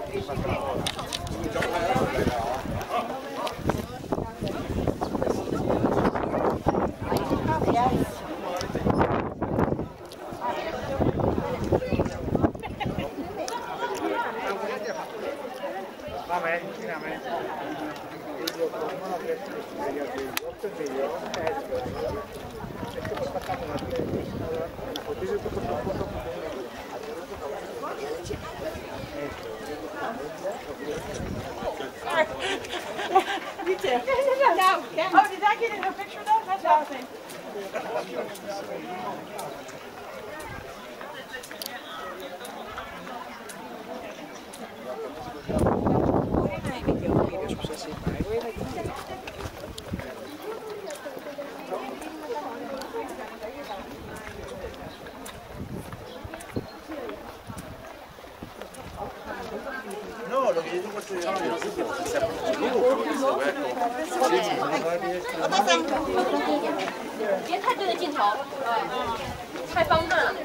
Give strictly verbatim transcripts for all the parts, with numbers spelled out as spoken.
Va bene, finalmente. Io con una presa di otto milioni e sto spaccando una You too. No, yeah. Oh, did that get in a picture though? That's awesome. No, lo que yo digo es que 别太对着镜头，太方正了。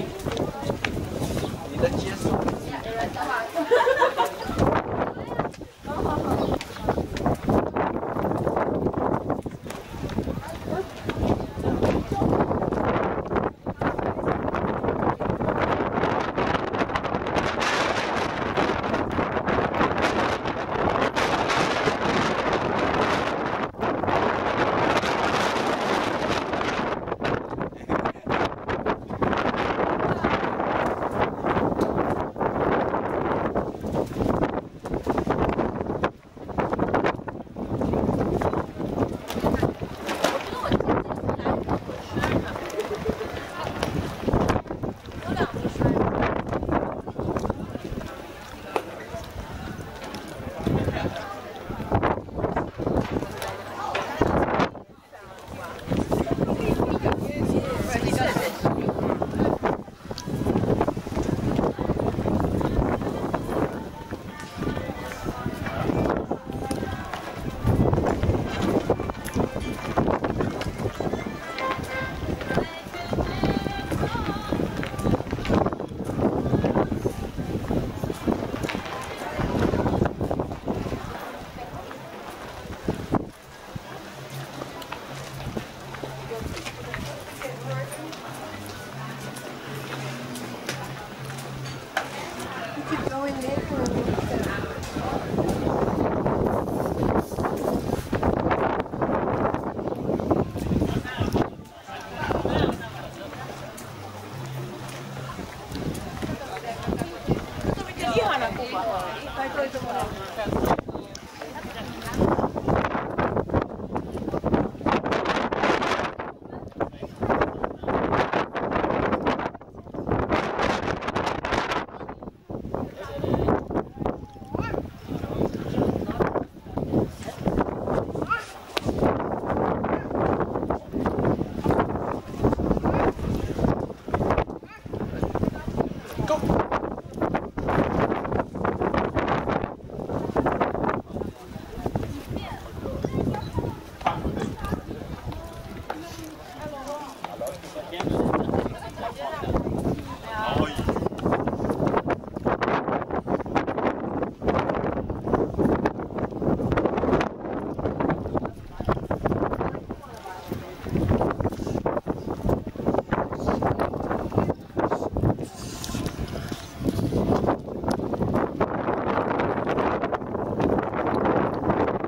你的接受。 Keep going there. Io Cuba.